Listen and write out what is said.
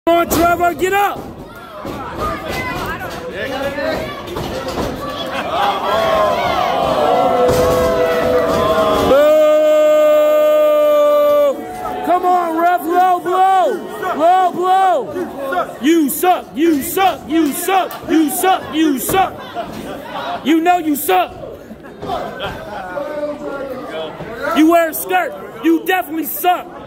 Come on, Trevor, get up! Come on, ref, low blow! Low blow! You suck, you suck, you suck, you suck, you suck! You know you suck! You wear a skirt, you definitely suck!